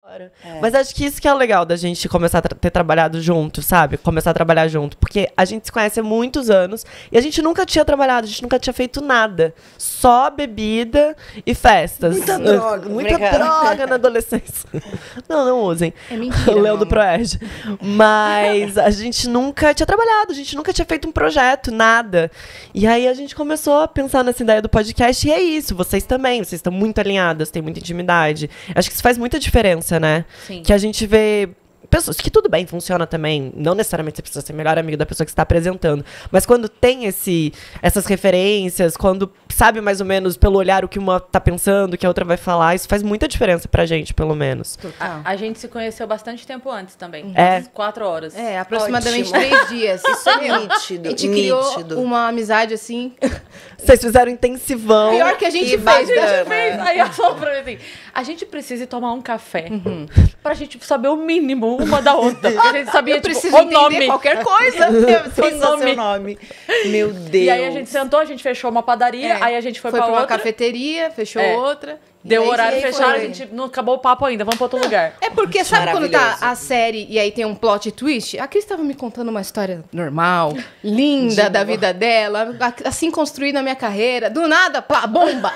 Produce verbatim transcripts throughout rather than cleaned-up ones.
É. Mas acho que isso que é o legal da gente começar a tra- ter trabalhado junto, sabe? Começar a trabalhar junto. Porque a gente se conhece há muitos anos e a gente nunca tinha trabalhado, a gente nunca tinha feito nada. Só bebida e festas. Muita droga. Muita Obrigada. droga na adolescência. Não, não usem. É mentira. O Leão do mano. Proerd. Mas a gente nunca tinha trabalhado, a gente nunca tinha feito um projeto, nada. E aí a gente começou a pensar nessa ideia do podcast e é isso, vocês também, vocês estão muito alinhadas, têm muita intimidade. Acho que isso faz muita diferença, né? Sim. Que a gente vê pessoas que tudo bem, funciona também. Não necessariamente você precisa ser melhor amigo da pessoa que está apresentando. Mas quando tem esse, essas referências, quando sabe mais ou menos pelo olhar o que uma tá pensando, o que a outra vai falar, isso faz muita diferença pra gente, pelo menos. Total. A gente se conheceu bastante tempo antes também. É. Umas Quatro horas. É, aproximadamente Ótimo. três dias. Isso é nítido, A gente nítido. criou uma amizade assim. Vocês fizeram intensivão. Pior que a gente Que fez. bacana. né? A gente fez, aí ela falou pra mim assim, a gente precisa ir tomar um café pra gente saber o mínimo uma da outra. Porque a gente sabia, Eu tipo, preciso o entender nome. qualquer coisa. Eu sei O só nome. seu nome. Meu Deus. E aí a gente sentou, a gente fechou uma padaria, É. aí a gente foi, Foi pra pra uma outra. cafeteria, fechou É. outra. Deu E aí- horário e aí fechado, a foi. gente não acabou o papo ainda, vamos pra outro lugar. É porque, sabe quando tá Maravilhoso. a série e aí tem um plot twist? A Cris tava me contando uma história normal, linda da vida dela, a- assim construí na minha carreira. Do nada, plá, bomba!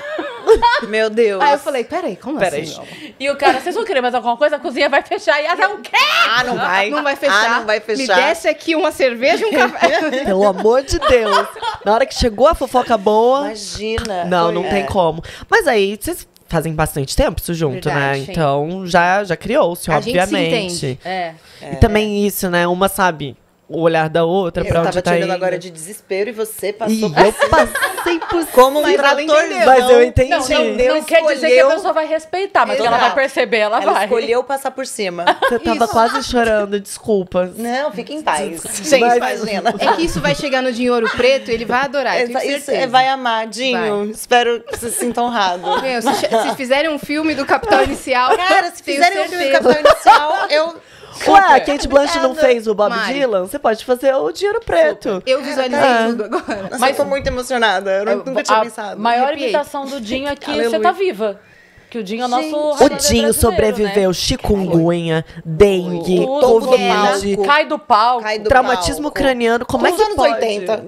Meu Deus. Aí eu falei, peraí, como Peraí. assim? meu amor? E o cara, vocês vão querer mais alguma coisa? A cozinha vai fechar. E ela, o quê? Ah, não vai. Não vai fechar. Ah, não vai Me fechar. desce aqui uma cerveja e um café. Pelo amor de Deus. Na hora que chegou a fofoca boa. Imagina. Não, Foi- não é. tem como. Mas aí, vocês fazem bastante tempo isso junto, Verdade, né? sim. Então já, já criou-se, A gente se obviamente. entende. É. E também isso, né? Uma sabe o olhar da outra Eu pra tava onde tá te olhando indo. agora de desespero e você passou E por eu passei por como um Mas ela trator. entendeu. Mas eu entendi. Não, não, Deus não quer dizer que a escolheu- pessoa vai respeitar, mas quando ela Exato. vai perceber, ela, Ela vai. escolheu passar por cima. Você tava Isso. quase chorando, desculpa. Não, fica em paz. Mas- Gente, imagina. É que isso vai chegar no Dinheiro Preto, ele vai adorar, eu tenho Essa- Isso certeza. é, vai amar, Dinho. Vai. Espero que você se sinta honrado. Meu, se, se fizerem um filme do Capital Inicial, Cara, se tenho fizerem um filme do certeza. Capital Inicial, eu... Ué, a Kate Blanchett não Obrigada. fez o Bob Mari. Dylan? Você pode fazer o Dinheiro Preto. Eu visualizei Ah. tudo agora. Nossa, eu tô muito emocionada. Eu Eu- nunca tinha a pensado. maior Arrepiei. imitação do Dinho é que Aleluia. você tá viva. Que o Dinho é o nosso Gente. O Highlander Dinho brasileiro, sobreviveu né? chikungunya, dengue, Tudo, topo do covid, palco. Cai do palco. Cai do traumatismo palco. craniano. Como é Nos que anos pode? oitenta.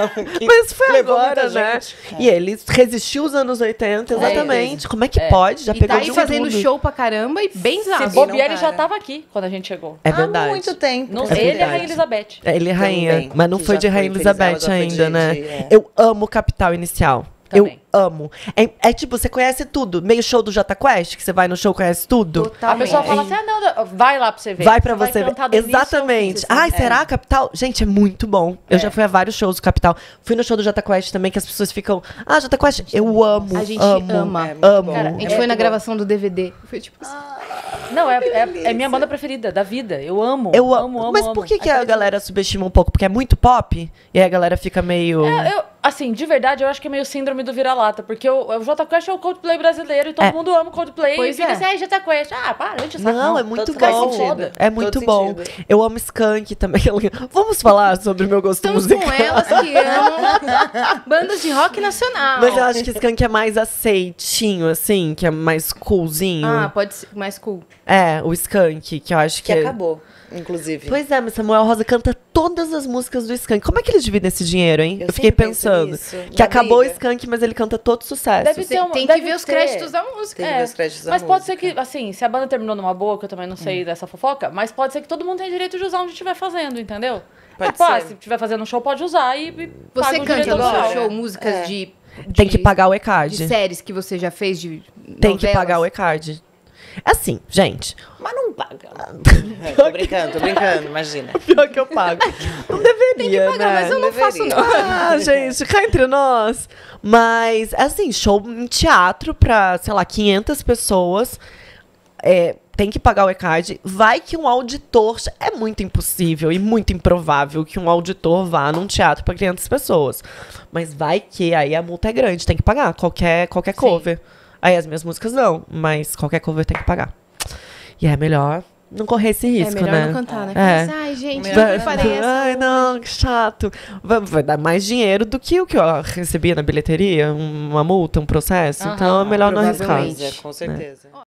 Mas foi Levou agora, muita né? gente. E ele resistiu os anos oitenta, exatamente. Como é que pode? Já E pegou tá aí de fazendo tudo. show pra caramba e bem Se zaço. bobear, ele não já para. tava aqui quando a gente chegou. É Há verdade. muito tempo. Não, É ele é a verdade. Rainha Elizabeth. É, ele é rainha, Também, mas não que foi já de foi Rainha feliz, ela Elizabeth já foi ainda, de- né? de- é. Eu amo Capital Inicial. Também. Eu amo. É, é tipo, você conhece tudo. Meio show do Jota Quest, que você vai no show e conhece tudo. A pessoa fala assim, ah, não, não, vai lá pra você ver. Vai pra você ver. cantar do início ao fim. Exatamente. Ai, será Capital? Gente, é muito bom. Eu É. já fui a vários shows do Capital. Fui no show do Jota Quest também, que as pessoas ficam. Ah, Jota Quest, eu amo. A gente amo, ama. É muito amo. bom. Cara, a gente É foi na muito gravação do D V D. Foi tipo assim. Não, é, é, é minha banda preferida da vida. Eu amo. Eu amo, amo, Mas amo. por que, que a Aquele- galera subestima um pouco? Porque é muito pop? E aí a galera fica meio. É, eu, assim, de verdade, eu acho que é meio síndrome do vira-lata. Porque o, o Jota Quest é o Coldplay brasileiro e todo É. mundo ama o Coldplay. Pois e fica é. assim, ai, Jota Quest. Ah, para, antes saco. Não, é muito todo bom. sentido. É muito Todo bom. sentido. Eu amo Skank também. Vamos falar sobre o meu gosto Estamos musical. com elas que amam bandas de rock nacional. Mas eu acho que Skank é mais aceitinho, assim, que é mais coolzinho. Ah, pode ser mais cool. É, o Skank, que eu acho que. Que é- acabou, inclusive. Pois é, mas Samuel Rosa canta todas as músicas do Skank. Como é que eles dividem esse dinheiro, hein? Eu, Eu fiquei sempre penso pensando. nisso, Que na acabou briga. o Skank, mas ele canta todo sucesso. Deve Tem, ter um- tem que deve ver os ter. créditos da música. Tem que ver os créditos da Mas pode ser música. que, assim, se a banda terminou numa boa, que eu também não sei dessa fofoca, mas pode ser que todo mundo tenha direito de usar onde estiver fazendo, entendeu? Pode Tipo, ah, ser. se estiver fazendo um show, pode usar e, e Você paga o canta direito no autoral. seu show músicas É. de, Tem de- que pagar o de E-Card. séries que você já fez de Tem que novelas? pagar o E-Card. Assim, gente. Mas não paga. É, tô brincando, tô brincando, imagina. Pior que eu pago. Não deveria, Pagar, né? mas eu não faço Deveria. nada. Ah, gente, cá entre nós. Mas, assim, show em teatro pra, sei lá, quinhentas pessoas. É, tem que pagar o E-Card. Vai que um auditor... É muito impossível e muito improvável que um auditor vá num teatro pra quinhentas pessoas. Mas vai que aí a multa é grande. Tem que pagar qualquer, qualquer cover. Aí as minhas músicas não, mas qualquer cover tem que pagar. E é melhor não correr esse É risco, melhor né? não cantar, né? É. Fala assim, ai, gente, Melhor eu não farei essa. Ai, não, que chato. Vai, vai dar mais dinheiro do que o que eu recebia na bilheteria, uma multa, um processo. Aham, então é melhor não arriscar. provavelmente. Mas é, com certeza.